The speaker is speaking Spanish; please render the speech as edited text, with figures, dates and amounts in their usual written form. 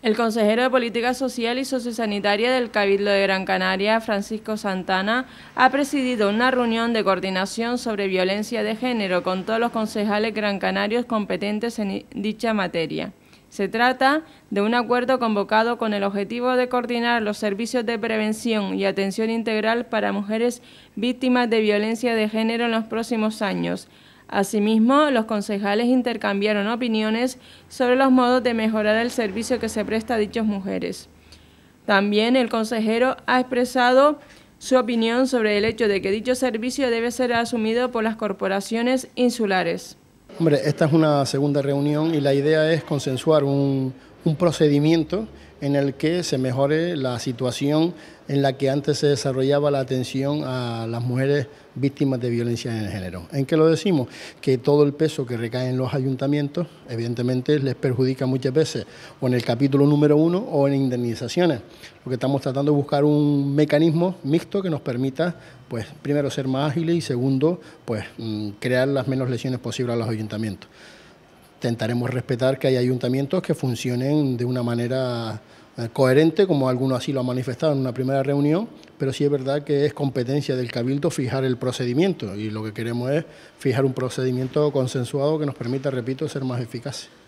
El consejero de Política Social y Sociosanitaria del Cabildo de Gran Canaria, Francisco Santana, ha presidido una reunión de coordinación sobre violencia de género con todos los concejales grancanarios competentes en dicha materia. Se trata de un acuerdo convocado con el objetivo de coordinar los servicios de prevención y atención integral para mujeres víctimas de violencia de género en los próximos años. Asimismo, los concejales intercambiaron opiniones sobre los modos de mejorar el servicio que se presta a dichas mujeres. También el consejero ha expresado su opinión sobre el hecho de que dicho servicio debe ser asumido por las corporaciones insulares. Hombre, esta es una segunda reunión y la idea es consensuar un procedimiento en el que se mejore la situación en la que antes se desarrollaba la atención a las mujeres víctimas de violencia de género. ¿En qué lo decimos? Que todo el peso que recae en los ayuntamientos, evidentemente, les perjudica muchas veces o en el capítulo número 1 o en indemnizaciones. Lo que estamos tratando de buscar un mecanismo mixto que nos permita, pues, primero ser más ágiles y segundo, pues, crear las menos lesiones posibles a los ayuntamientos. Intentaremos respetar que hay ayuntamientos que funcionen de una manera coherente, como algunos así lo han manifestado en una primera reunión, pero sí es verdad que es competencia del Cabildo fijar el procedimiento y lo que queremos es fijar un procedimiento consensuado que nos permita, repito, ser más eficaces.